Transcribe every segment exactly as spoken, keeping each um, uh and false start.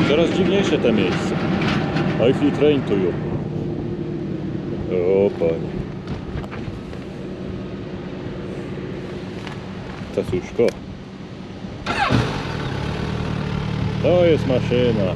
Coraz dziwniejsze te miejsce. I feel train to you. O panie. Cacuszko. To jest maszyna.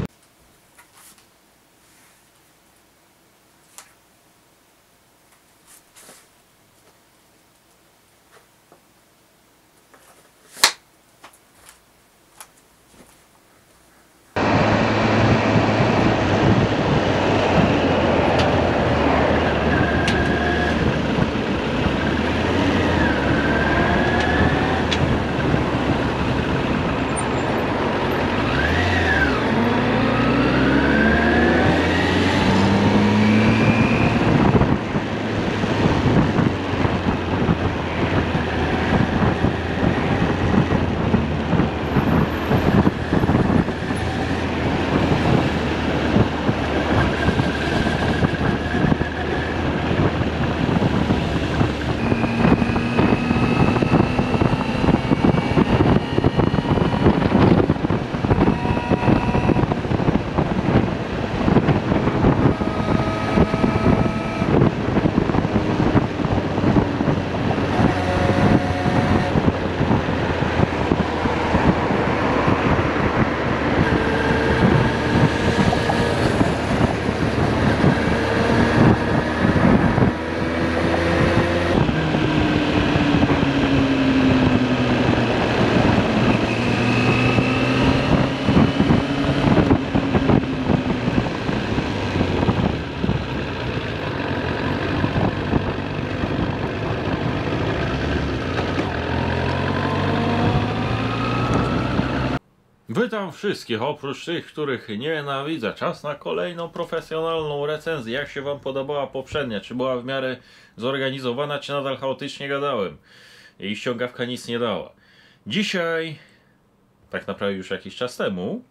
Witam wszystkich, oprócz tych, których nienawidzę. Czas na kolejną profesjonalną recenzję. Jak się wam podobała poprzednia? Czy była w miarę zorganizowana, czy nadal chaotycznie gadałem? I ściągawka nic nie dała. Dzisiaj, tak naprawdę już jakiś czas temu,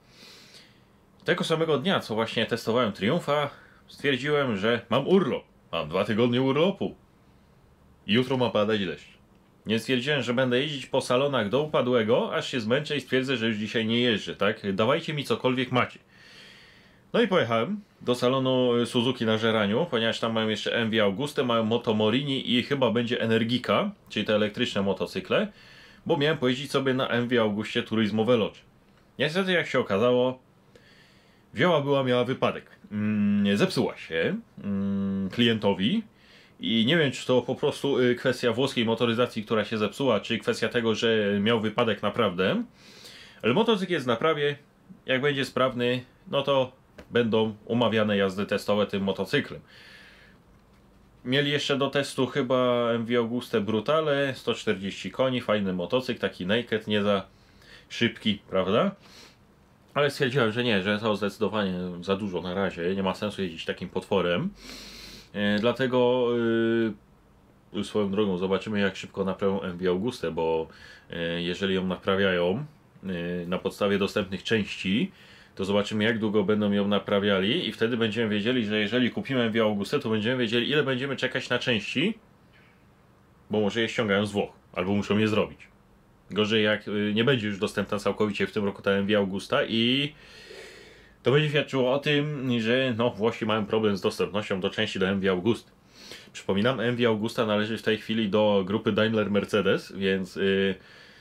tego samego dnia, co właśnie testowałem Triumfa, stwierdziłem, że mam urlop. Mam dwa tygodnie urlopu. I jutro ma padać deszcz. Nie stwierdziłem, że będę jeździć po salonach do upadłego, aż się zmęczę i stwierdzę, że już dzisiaj nie jeżdżę, tak? Dawajcie mi cokolwiek macie. No i pojechałem do salonu Suzuki na Żeraniu, ponieważ tam mają jeszcze M V Augustę, mają Moto Morini i chyba będzie Energica, czyli te elektryczne motocykle, bo miałem pojeździć sobie na M V Augustie Turismo Veloce. Niestety, jak się okazało, wzięła była, miała wypadek. Mm, zepsuła się mm, klientowi. I nie wiem, czy to po prostu kwestia włoskiej motoryzacji, która się zepsuła, czy kwestia tego, że miał wypadek naprawdę. Ale motocykl jest w naprawie. Jak będzie sprawny, no to będą umawiane jazdy testowe tym motocyklem. Mieli jeszcze do testu chyba M V Augustę Brutale, sto czterdzieści koni, fajny motocykl, taki naked, nie za szybki, prawda? Ale stwierdziłem, że nie, że to zdecydowanie za dużo na razie, nie ma sensu jeździć takim potworem. E, dlatego yy, swoją drogą zobaczymy, jak szybko naprawią M V Augustę, bo yy, jeżeli ją naprawiają yy, na podstawie dostępnych części, to zobaczymy, jak długo będą ją naprawiali i wtedy będziemy wiedzieli, że jeżeli kupimy M V Augustę, to będziemy wiedzieli, ile będziemy czekać na części, bo może je ściągają z Włoch, albo muszą je zrobić. Gorzej, jak yy, nie będzie już dostępna całkowicie w tym roku ta M V Augusta i to będzie świadczyło o tym, że no, Włosi mają problem z dostępnością do części do M V Augusty. Przypominam, M V Augusta należy w tej chwili do grupy Daimler-Mercedes, więc yy,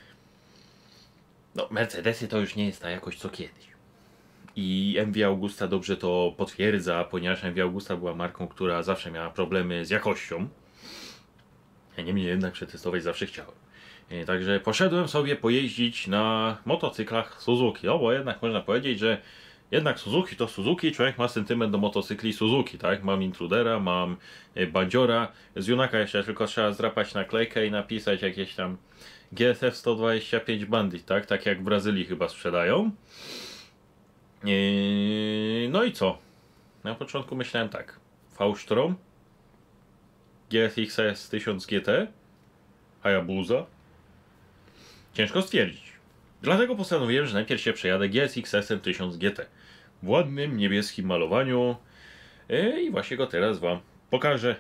no, Mercedesy to już nie jest ta jakość co kiedyś. I M V Augusta dobrze to potwierdza, ponieważ M V Augusta była marką, która zawsze miała problemy z jakością. Ja niemniej jednak przetestować zawsze chciałem. Yy, także poszedłem sobie pojeździć na motocyklach Suzuki, no bo jednak można powiedzieć, że jednak Suzuki to Suzuki, człowiek ma sentyment do motocykli Suzuki, tak? Mam Intrudera, mam Bandziora, z Junaka jeszcze tylko trzeba zdrapać naklejkę i napisać jakieś tam G S F sto dwadzieścia pięć Bandit, tak? Tak jak w Brazylii chyba sprzedają. Eee, no i co? Na początku myślałem tak, V-Strom, G S X S tysiąc G T, Hayabusa. Ciężko stwierdzić. Dlatego postanowiłem, że najpierw się przejadę G S X S tysiąc G T w ładnym niebieskim malowaniu i właśnie go teraz wam pokażę.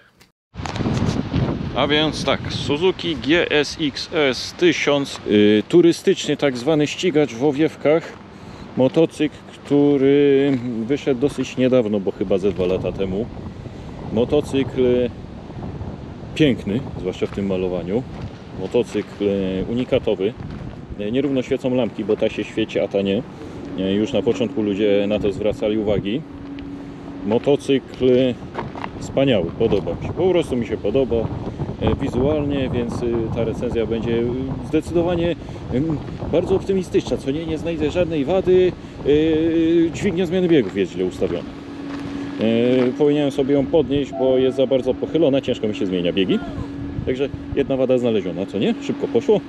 A więc tak, Suzuki G S X S tysiąc, yy, turystyczny tak zwany ścigacz w owiewkach, motocykl, który wyszedł dosyć niedawno, bo chyba ze dwa lata temu. Motocykl piękny, zwłaszcza w tym malowaniu. Motocykl unikatowy. Nierówno świecą lampki, bo ta się świeci, a ta nie. Już na początku ludzie na to zwracali uwagi. Motocykl wspaniały, podoba mi się. Po prostu mi się podoba wizualnie, więc ta recenzja będzie zdecydowanie bardzo optymistyczna. Co nie, nie znajdę żadnej wady. Dźwignia zmiany biegów jest źle ustawiona. Powinienem sobie ją podnieść, bo jest za bardzo pochylona, ciężko mi się zmienia biegi. Także jedna wada znaleziona, co nie? Szybko poszło.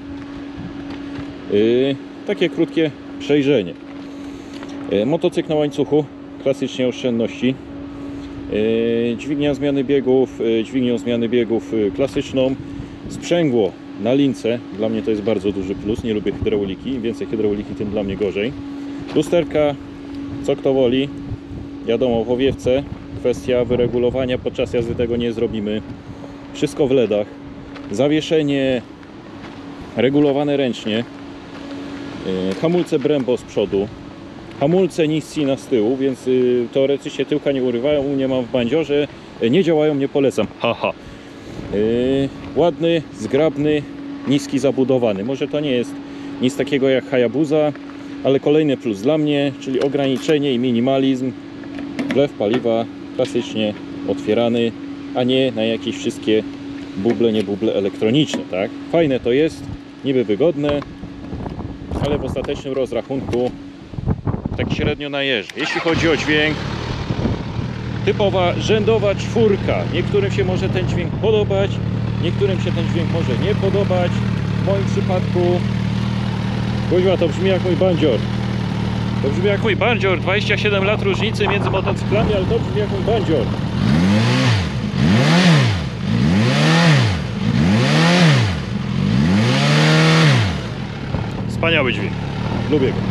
Takie krótkie przejrzenie. Motocykl na łańcuchu, klasycznie oszczędności. Dźwignia zmiany biegów, dźwignią zmiany biegów klasyczną. Sprzęgło na lince, dla mnie to jest bardzo duży plus, nie lubię hydrauliki, im więcej hydrauliki, tym dla mnie gorzej. Lusterka, co kto woli, wiadomo, w owiewce, kwestia wyregulowania, podczas jazdy tego nie zrobimy. Wszystko w ledach. Zawieszenie regulowane ręcznie. Hamulce Brembo z przodu. Hamulce Nisina z tyłu, więc y, teoretycznie tyłka nie urywają, nie mam w bandziorze, nie działają, nie polecam. Haha. Y, ładny, zgrabny, niski, zabudowany. Może to nie jest nic takiego jak Hayabusa, ale kolejny plus dla mnie, czyli ograniczenie i minimalizm. Wlew paliwa klasycznie otwierany, a nie na jakieś wszystkie buble, nie buble elektroniczne, tak? Fajne to jest, niby wygodne, ale w ostatecznym rozrachunku tak średnio najeżdża. Jeśli chodzi o dźwięk, typowa rzędowa czwórka. Niektórym się może ten dźwięk podobać, niektórym się ten dźwięk może nie podobać. W moim przypadku, kuźwa, to brzmi jak mój bandzior. To brzmi jak mój bandzior. dwadzieścia siedem lat różnicy między motocyklami, ale to brzmi jak mój bandzior. Wspaniały dźwięk. Lubię go.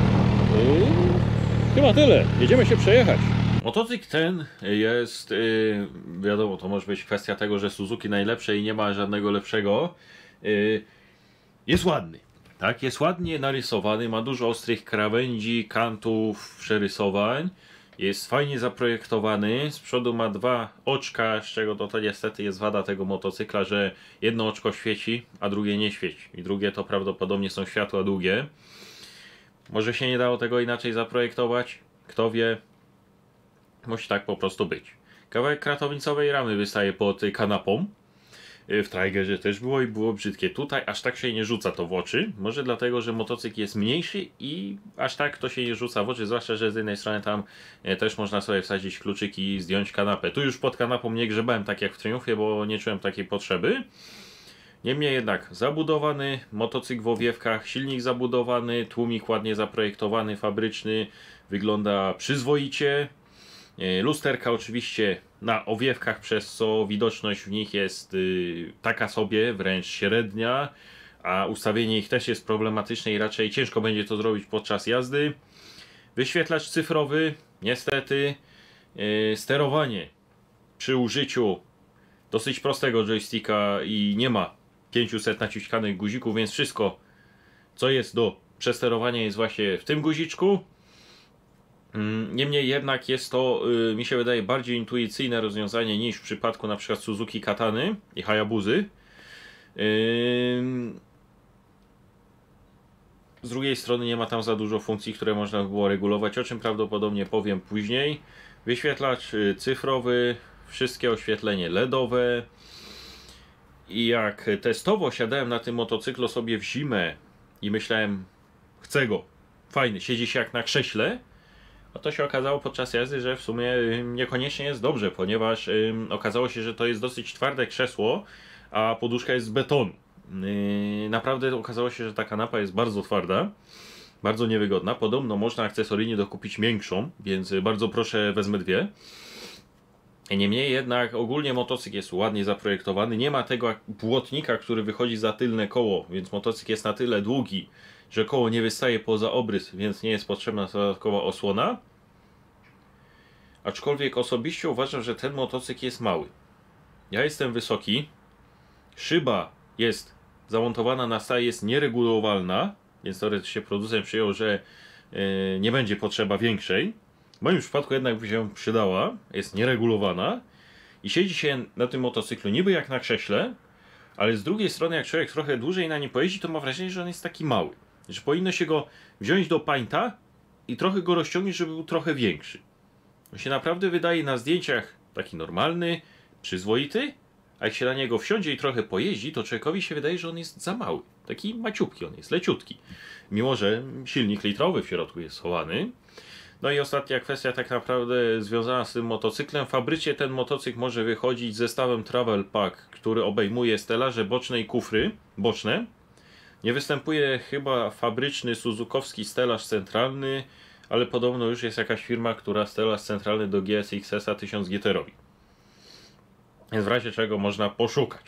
Chyba tyle. Jedziemy się przejechać. Motocykl ten jest, yy, wiadomo, to może być kwestia tego, że Suzuki najlepsze i nie ma żadnego lepszego. Yy, jest ładny. Tak, jest ładnie narysowany, ma dużo ostrych krawędzi, kantów, przerysowań. Jest fajnie zaprojektowany. Z przodu ma dwa oczka, z czego to, to niestety jest wada tego motocykla, że jedno oczko świeci, a drugie nie świeci. I drugie to prawdopodobnie są światła długie. Może się nie dało tego inaczej zaprojektować? Kto wie? Musi tak po prostu być. Kawałek kratownicowej ramy wystaje pod kanapą. W Tigerze też było i było brzydkie. Tutaj aż tak się nie rzuca to w oczy. Może dlatego, że motocykl jest mniejszy i aż tak to się nie rzuca w oczy. Zwłaszcza, że z jednej strony tam też można sobie wsadzić kluczyki i zdjąć kanapę. Tu już pod kanapą nie grzebałem tak jak w Triumfie, bo nie czułem takiej potrzeby. Niemniej jednak zabudowany motocykl w owiewkach, silnik zabudowany, tłumik ładnie zaprojektowany, fabryczny, wygląda przyzwoicie. Lusterka oczywiście na owiewkach, przez co widoczność w nich jest y, taka sobie, wręcz średnia, a ustawienie ich też jest problematyczne i raczej ciężko będzie to zrobić podczas jazdy. Wyświetlacz cyfrowy, niestety, y, sterowanie przy użyciu dosyć prostego joysticka i nie ma pięciuset naciskanych guzików, więc wszystko co jest do przesterowania jest właśnie w tym guziczku. Niemniej jednak jest to, yy, mi się wydaje, bardziej intuicyjne rozwiązanie niż w przypadku na przykład Suzuki Katany i Hayabusy. Yy... Z drugiej strony nie ma tam za dużo funkcji, które można by było regulować, o czym prawdopodobnie powiem później. Wyświetlacz cyfrowy, wszystkie oświetlenie ledowe. I jak testowo siadałem na tym motocyklu sobie w zimę i myślałem, chcę go, fajny, siedzi się jak na krześle, a to się okazało podczas jazdy, że w sumie niekoniecznie jest dobrze, ponieważ ym, okazało się, że to jest dosyć twarde krzesło, a poduszka jest z betonu. Yy, naprawdę okazało się, że ta kanapa jest bardzo twarda, bardzo niewygodna. Podobno można akcesoryjnie dokupić miększą, więc bardzo proszę, wezmę dwie. Niemniej jednak ogólnie motocykl jest ładnie zaprojektowany, nie ma tego błotnika, który wychodzi za tylne koło, więc motocykl jest na tyle długi, że koło nie wystaje poza obrys, więc nie jest potrzebna dodatkowa osłona. Aczkolwiek osobiście uważam, że ten motocykl jest mały. Ja jestem wysoki, szyba jest zamontowana na stałe, jest nieregulowalna, więc teoretycznie producent przyjął, że yy, nie będzie potrzeba większej. W moim przypadku jednak by się przydała, jest nieregulowana i siedzi się na tym motocyklu niby jak na krześle, ale z drugiej strony jak człowiek trochę dłużej na nim pojeździ, to ma wrażenie, że on jest taki mały. Że powinno się go wziąć do pańta i trochę go rozciągnąć, żeby był trochę większy. On się naprawdę wydaje na zdjęciach taki normalny, przyzwoity, a jak się na niego wsiądzie i trochę pojeździ, to człowiekowi się wydaje, że on jest za mały. Taki maciupki on jest, leciutki. Mimo że silnik litrowy w środku jest schowany. No i ostatnia kwestia tak naprawdę związana z tym motocyklem. W fabryce ten motocykl może wychodzić z zestawem Travel Pack, który obejmuje stelaże boczne i kufry boczne. Nie występuje chyba fabryczny suzukowski stelaż centralny, ale podobno już jest jakaś firma, która stelaż centralny do G S X-a tysiąc G T robi. Więc w razie czego można poszukać.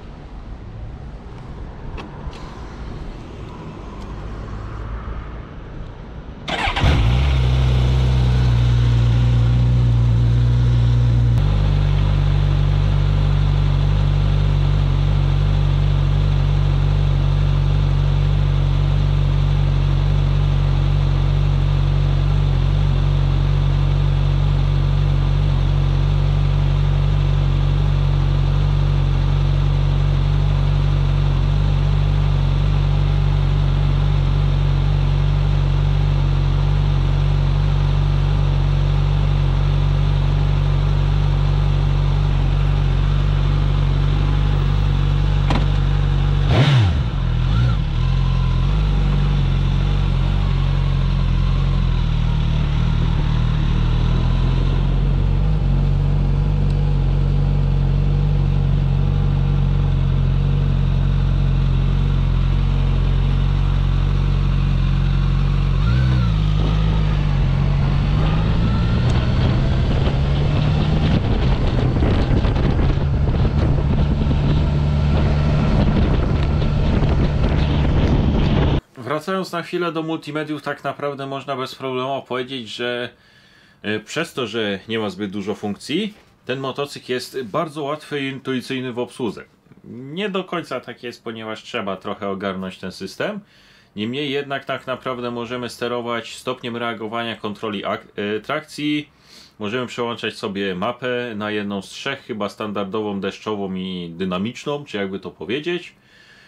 Wracając na chwilę do multimediów, tak naprawdę można bez problemu powiedzieć, że przez to, że nie ma zbyt dużo funkcji, ten motocykl jest bardzo łatwy i intuicyjny w obsłudze. Nie do końca tak jest, ponieważ trzeba trochę ogarnąć ten system. Niemniej jednak tak naprawdę możemy sterować stopniem reagowania kontroli trakcji. Możemy przełączać sobie mapę na jedną z trzech, chyba standardową, deszczową i dynamiczną, czy jakby to powiedzieć.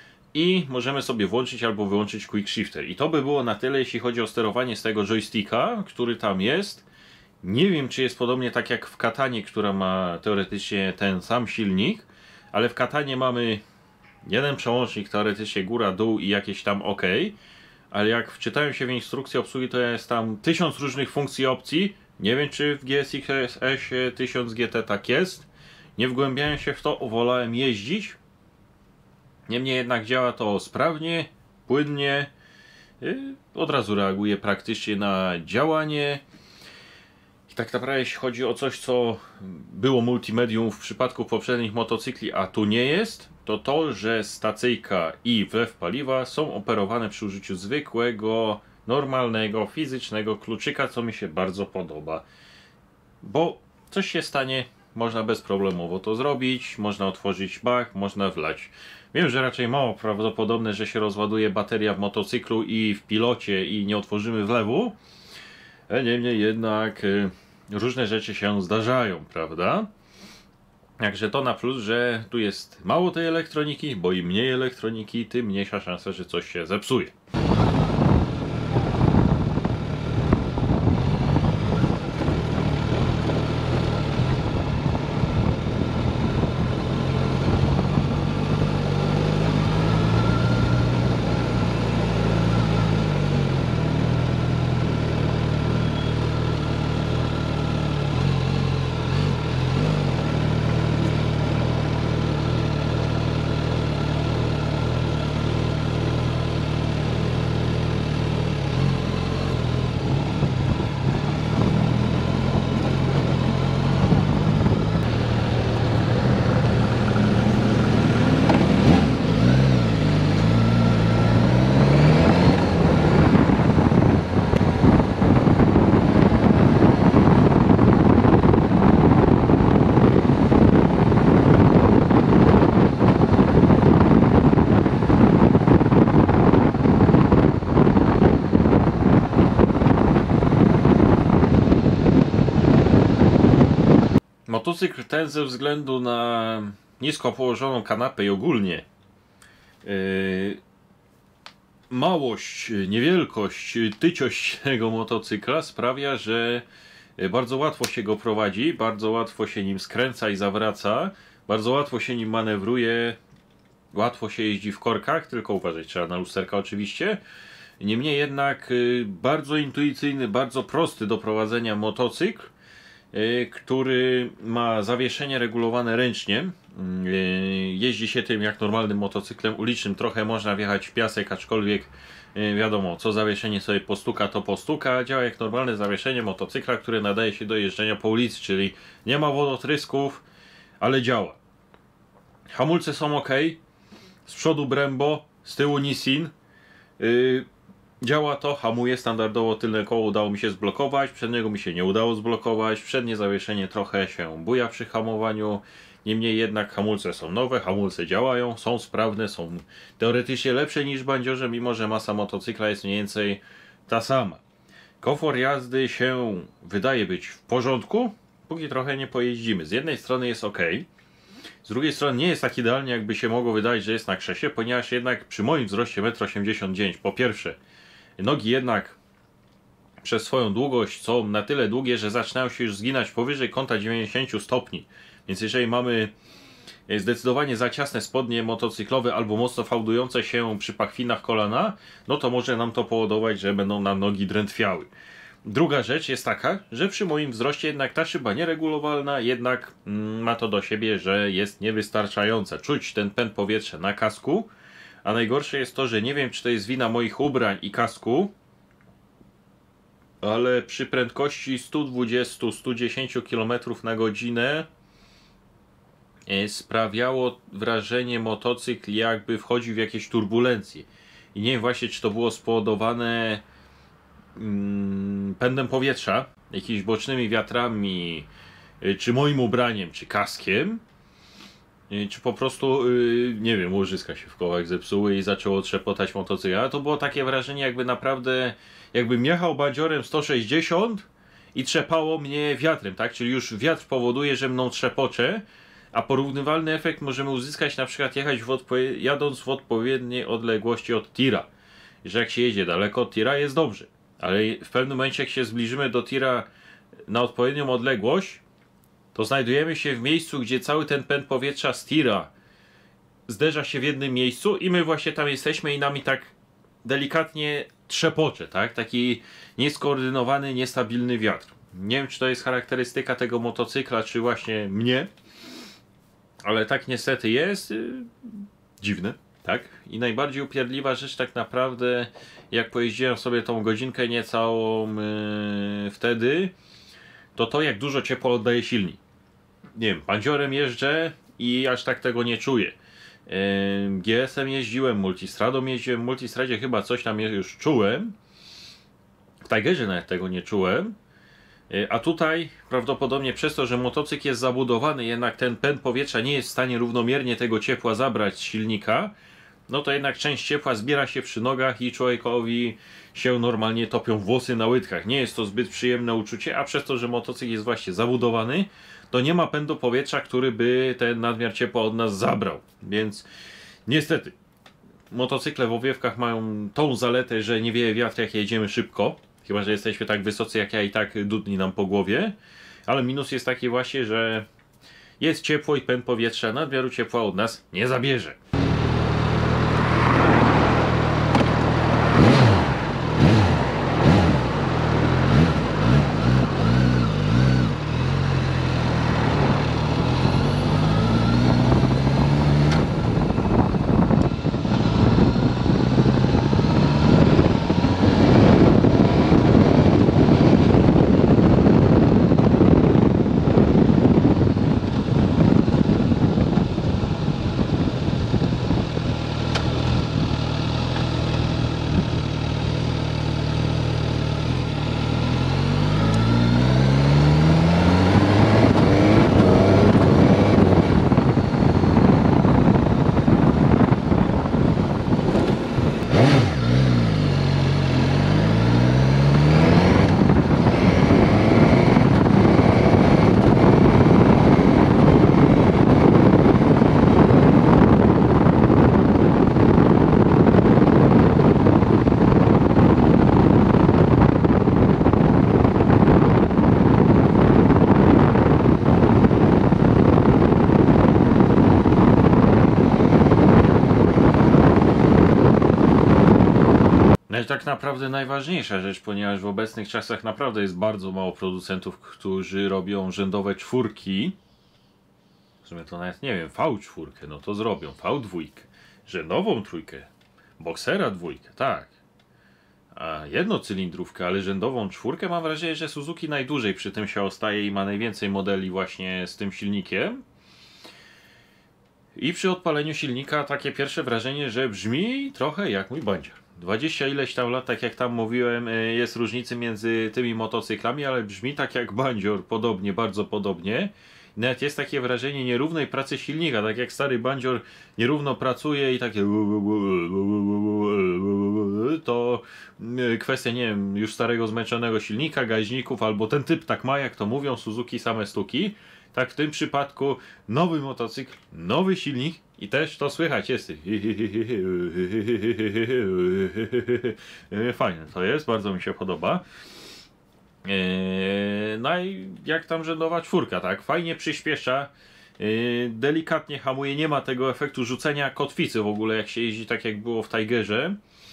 I możemy sobie włączyć albo wyłączyć Quick Shifter. I to by było na tyle, jeśli chodzi o sterowanie z tego joysticka, który tam jest. Nie wiem, czy jest podobnie tak jak w Katanie, która ma teoretycznie ten sam silnik, ale w Katanie mamy jeden przełącznik, teoretycznie góra, dół i jakieś tam OK. Ale jak wczytałem się w instrukcję obsługi, to jest tam tysiąc różnych funkcji i opcji. Nie wiem, czy w G S X tysiąc G T tak jest. Nie wgłębiałem się w to, wolałem jeździć. Niemniej jednak działa to sprawnie, płynnie, od razu reaguje praktycznie na działanie. I tak naprawdę jeśli chodzi o coś, co było multimedium w przypadku poprzednich motocykli, a tu nie jest, to to, że stacyjka i wlew paliwa są operowane przy użyciu zwykłego, normalnego, fizycznego kluczyka, co mi się bardzo podoba. Bo coś się stanie, można bezproblemowo to zrobić, można otworzyć bak, można wlać. Wiem, że raczej mało prawdopodobne, że się rozładuje bateria w motocyklu i w pilocie i nie otworzymy wlewu. Niemniej jednak y, różne rzeczy się zdarzają, prawda? Także to na plus, że tu jest mało tej elektroniki, bo im mniej elektroniki, tym mniejsza szansa, że coś się zepsuje. Motocykl ten ze względu na nisko położoną kanapę i ogólnie yy, małość, niewielkość, tyciość tego motocykla sprawia, że bardzo łatwo się go prowadzi, bardzo łatwo się nim skręca i zawraca, bardzo łatwo się nim manewruje, łatwo się jeździ w korkach, tylko uważać trzeba na lusterka oczywiście. Niemniej jednak bardzo intuicyjny, bardzo prosty do prowadzenia motocykl, który ma zawieszenie regulowane ręcznie. Jeździ się tym jak normalnym motocyklem ulicznym, trochę można wjechać w piasek, aczkolwiek wiadomo, co zawieszenie sobie postuka, to postuka. Działa jak normalne zawieszenie motocykla, które nadaje się do jeżdżenia po ulicy, czyli nie ma wodotrysków, ale działa. Hamulce są ok, z przodu Brembo, z tyłu Nissin. Yy, działa to, hamuje standardowo, tylne koło udało mi się zblokować, przedniego mi się nie udało zblokować, przednie zawieszenie trochę się buja przy hamowaniu. Niemniej jednak hamulce są nowe, hamulce działają, są sprawne, są teoretycznie lepsze niż w bandziorze, mimo że masa motocykla jest mniej więcej ta sama. Komfort jazdy się wydaje być w porządku, póki trochę nie pojeździmy. Z jednej strony jest ok, z drugiej strony nie jest tak idealnie, jakby się mogło wydać, że jest na krzesie, ponieważ jednak przy moim wzroście metr osiemdziesiąt dziewięć, po pierwsze, nogi jednak przez swoją długość są na tyle długie, że zaczynają się już zginać powyżej kąta dziewięćdziesiąt stopni. Więc jeżeli mamy zdecydowanie za ciasne spodnie motocyklowe albo mocno fałdujące się przy pachwinach kolana, no to może nam to powodować, że będą nam nogi drętwiały. Druga rzecz jest taka, że przy moim wzroście jednak ta szyba nieregulowalna jednak mm, ma to do siebie, że jest niewystarczająca. Czuć ten pęd powietrza na kasku, a najgorsze jest to, że nie wiem, czy to jest wina moich ubrań i kasku, ale przy prędkości sto dwadzieścia do stu dziesięciu kilometrów na godzinę sprawiało wrażenie motocykl, jakby wchodził w jakieś turbulencje. I nie wiem właśnie, czy to było spowodowane mm, pędem powietrza, jakimiś bocznymi wiatrami, czy moim ubraniem, czy kaskiem, czy po prostu, nie wiem, łożyska się w kołach zepsuły i zaczęło trzepotać motocykl. Ale to było takie wrażenie, jakby naprawdę, jakbym jechał bandziorem sto sześćdziesiąt i trzepało mnie wiatrem, tak? Czyli już wiatr powoduje, że mną trzepocze, a porównywalny efekt możemy uzyskać na przykład jechać w jadąc w odpowiedniej odległości od tira. Że jak się jedzie daleko od tira, jest dobrze, ale w pewnym momencie jak się zbliżymy do tira na odpowiednią odległość, to znajdujemy się w miejscu, gdzie cały ten pęd powietrza z tira zderza się w jednym miejscu i my właśnie tam jesteśmy i nami tak delikatnie trzepocze, tak? Taki nieskoordynowany, niestabilny wiatr. Nie wiem, czy to jest charakterystyka tego motocykla, czy właśnie mnie, ale tak niestety jest. Dziwne, tak? I najbardziej upierdliwa rzecz tak naprawdę, jak pojeździłem sobie tą godzinkę niecałą yy, wtedy, to to, jak dużo ciepła oddaje silnik. Nie wiem, bandziorem jeżdżę i aż tak tego nie czuję. Yy, G S em jeździłem, multistradą jeździłem, w multistradzie chyba coś tam już czułem. W Tigerze nawet tego nie czułem. A tutaj prawdopodobnie przez to, że motocykl jest zabudowany, jednak ten pęd powietrza nie jest w stanie równomiernie tego ciepła zabrać z silnika, no to jednak część ciepła zbiera się przy nogach i człowiekowi się normalnie topią włosy na łydkach. Nie jest to zbyt przyjemne uczucie, a przez to, że motocykl jest właśnie zabudowany, to nie ma pędu powietrza, który by ten nadmiar ciepła od nas zabrał. Więc niestety motocykle w owiewkach mają tą zaletę, że nie wieje wiatr, jak jedziemy szybko. Chyba że jesteśmy tak wysocy jak ja i tak dudni nam po głowie. Ale minus jest taki właśnie, że jest ciepło i pęd powietrza nadmiaru ciepła od nas nie zabierze. Ale tak naprawdę najważniejsza rzecz, ponieważ w obecnych czasach naprawdę jest bardzo mało producentów, którzy robią rzędowe czwórki. W sumie to nawet nie wiem, V cztery, no to zrobią, V dwa, rzędową trójkę, boksera dwójkę, tak. A jednocylindrówkę, ale rzędową czwórkę mam wrażenie, że Suzuki najdłużej przy tym się ostaje i ma najwięcej modeli właśnie z tym silnikiem. I przy odpaleniu silnika takie pierwsze wrażenie, że brzmi trochę jak mój bandzior. dwadzieścia ileś tam lat, tak jak tam mówiłem, jest różnicy między tymi motocyklami, ale brzmi tak jak bandzior, podobnie, bardzo podobnie. Nawet jest takie wrażenie nierównej pracy silnika, tak jak stary bandzior nierówno pracuje i takie to kwestia, nie wiem, już starego zmęczonego silnika, gaźników, albo ten typ tak ma, jak to mówią Suzuki, same stuki. Tak w tym przypadku nowy motocykl, nowy silnik i też to słychać jest. Fajne to jest, bardzo mi się podoba. No i jak tam rzędowa czwórka, tak? Fajnie przyspiesza, delikatnie hamuje, nie ma tego efektu rzucenia kotwicy w ogóle, jak się jeździ tak jak było w Tigerze.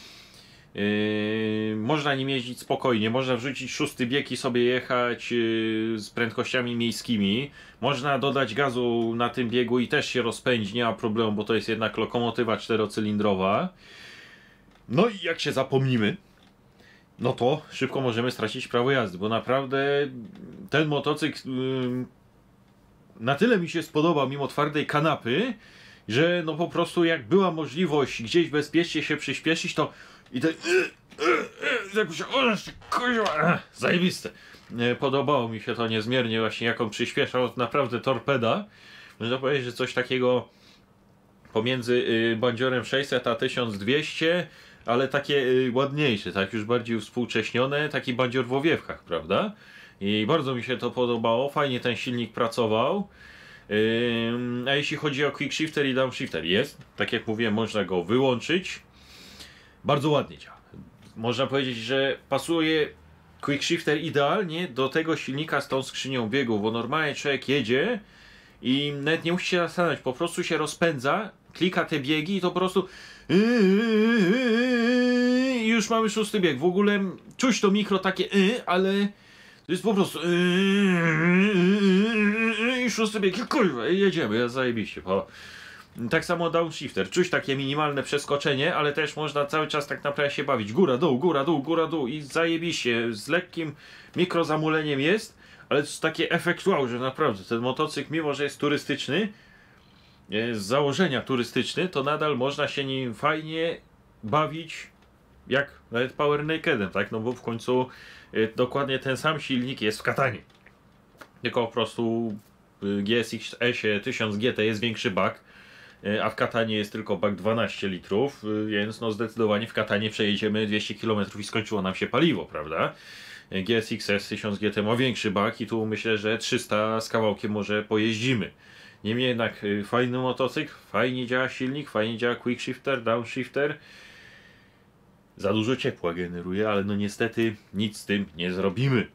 Yy, można nim jeździć spokojnie, można wrzucić szósty bieg i sobie jechać yy, z prędkościami miejskimi. Można dodać gazu na tym biegu i też się rozpędzi, nie ma problemu, bo to jest jednak lokomotywa czterocylindrowa. No i jak się zapomnimy, no to szybko możemy stracić prawo jazdy, bo naprawdę ten motocykl yy, na tyle mi się spodobał mimo twardej kanapy, że no po prostu jak była możliwość gdzieś bezpiecznie się przyspieszyć, to i to tak się, o, kurwa, zajebiste. Podobało mi się to niezmiernie właśnie, jak on przyspieszał, naprawdę torpeda. Można powiedzieć, że coś takiego pomiędzy bandziorem sześćset a tysiąc dwieście, ale takie ładniejsze, tak już bardziej współcześnione, taki bandzior w owiewkach, prawda? I bardzo mi się to podobało, fajnie ten silnik pracował. Yy, a jeśli chodzi o quick shifter i downshifter, jest, tak jak mówiłem, można go wyłączyć. Bardzo ładnie działa. Można powiedzieć, że pasuje quick shifter idealnie do tego silnika z tą skrzynią biegów, bo normalnie człowiek jedzie i nawet nie musi się zastanawiać, po prostu się rozpędza, klika te biegi i to po prostu i już mamy szósty bieg. W ogóle czuć to mikro takie ale to jest po prostu i szósty bieg, kurwa, jedziemy, ja zajebiście. Po... Tak samo downshifter, czuć takie minimalne przeskoczenie, ale też można cały czas tak naprawdę się bawić. Góra, dół, góra, dół, góra, dół i zajebiście, z lekkim mikrozamuleniem jest, ale to jest takie efekt wow, że naprawdę ten motocykl, mimo że jest turystyczny, z założenia turystyczny, to nadal można się nim fajnie bawić, jak nawet Power Nakedem, tak? No bo w końcu y, dokładnie ten sam silnik jest w Katanie. Tylko po prostu w G S X-ie tysiąc G T jest większy bak, a w Katanie jest tylko bak dwanaście litrów, więc no zdecydowanie w Katanie przejedziemy dwieście kilometrów i skończyło nam się paliwo, prawda? G S X S tysiąc G T ma większy bak i tu myślę, że trzysta z kawałkiem może pojeździmy. Niemniej jednak fajny motocykl, fajnie działa silnik, fajnie działa quick shifter, downshifter. Za dużo ciepła generuje, ale no niestety nic z tym nie zrobimy.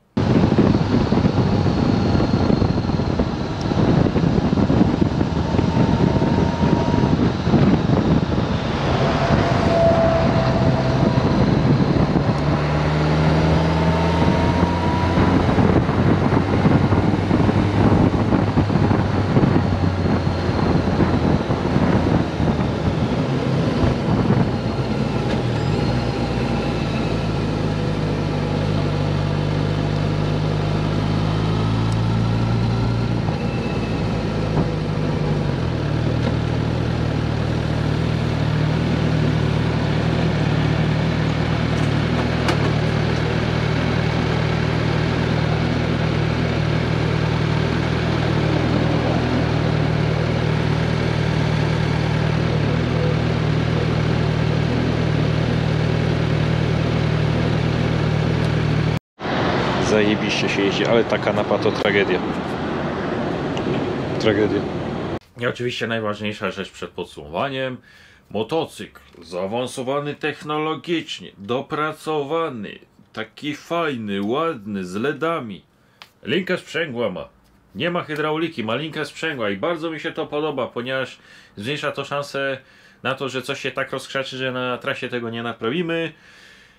Zajebiście się jeździ, ale ta kanapa to tragedia. Tragedia. I oczywiście najważniejsza rzecz przed podsumowaniem. Motocykl zaawansowany technologicznie, dopracowany, taki fajny, ładny, z ledami. Linkę sprzęgła ma. Nie ma hydrauliki, ma linkę sprzęgła i bardzo mi się to podoba, ponieważ zmniejsza to szansę na to, że coś się tak rozkrzaczy, że na trasie tego nie naprawimy.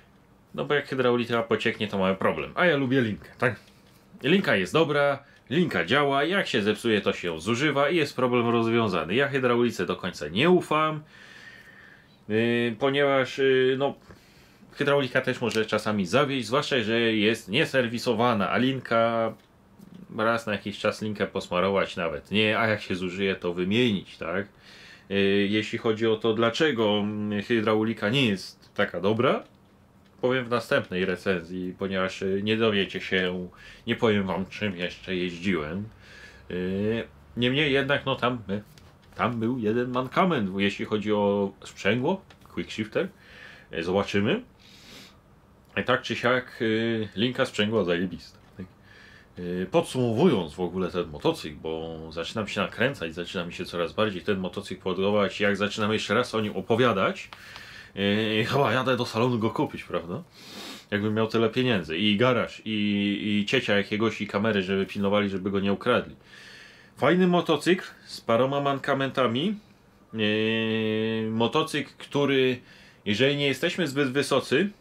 No bo jak hydraulika pocieknie, to mamy problem. A ja lubię linkę, tak? Linka jest dobra, linka działa, jak się zepsuje, to się ją zużywa i jest problem rozwiązany. Ja hydraulice do końca nie ufam, yy, ponieważ yy, no, hydraulika też może czasami zawieść, zwłaszcza, że jest nieserwisowana, a linka raz na jakiś czas linkę posmarować nawet nie, a jak się zużyje, to wymienić, tak? Yy, jeśli chodzi o to, dlaczego hydraulika nie jest taka dobra, powiem w następnej recenzji, ponieważ nie dowiecie się, nie powiem wam, czym jeszcze jeździłem. Yy, niemniej jednak, no tam, tam był jeden mankament, jeśli chodzi o sprzęgło, quick shifter. Yy, zobaczymy. I tak czy siak, yy, linka sprzęgła zajebista. Tak? Yy, podsumowując w ogóle ten motocykl, bo zaczynam się nakręcać, zaczyna mi się coraz bardziej ten motocykl podobać, jak zaczynam jeszcze raz o nim opowiadać. Yy, chyba jadę do salonu go kupić, prawda? Jakbym miał tyle pieniędzy. I garaż, i, i ciecia jakiegoś, i kamery, żeby pilnowali, żeby go nie ukradli. Fajny motocykl z paroma mankamentami. Yy, motocykl, który, jeżeli nie jesteśmy zbyt wysocy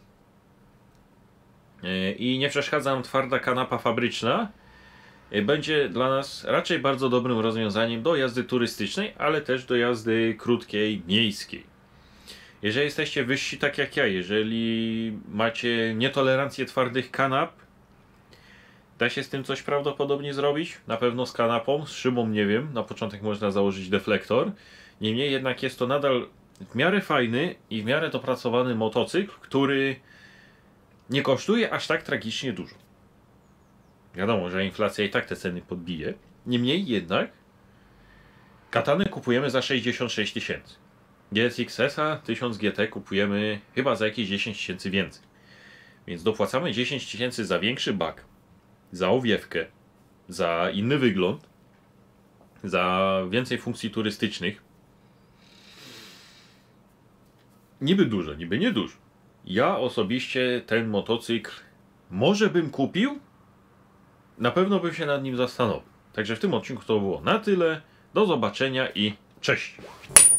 yy, i nie przeszkadza nam twarda kanapa fabryczna, yy, będzie dla nas raczej bardzo dobrym rozwiązaniem do jazdy turystycznej, ale też do jazdy krótkiej, miejskiej. Jeżeli jesteście wyżsi tak jak ja, jeżeli macie nietolerancję twardych kanap, da się z tym coś prawdopodobnie zrobić. Na pewno z kanapą, z szybą nie wiem. Na początek można założyć deflektor. Niemniej jednak jest to nadal w miarę fajny i w miarę dopracowany motocykl, który nie kosztuje aż tak tragicznie dużo. Wiadomo, że inflacja i tak te ceny podbije. Niemniej jednak katanę kupujemy za sześćdziesiąt sześć tysięcy. G S X S-a tysiąc G T kupujemy chyba za jakieś dziesięć tysięcy więcej. Więc dopłacamy dziesięć tysięcy za większy bak, za owiewkę, za inny wygląd, za więcej funkcji turystycznych. Niby dużo, niby nie dużo. Ja osobiście ten motocykl może bym kupił, na pewno bym się nad nim zastanowił. Także w tym odcinku to było na tyle. Do zobaczenia i cześć!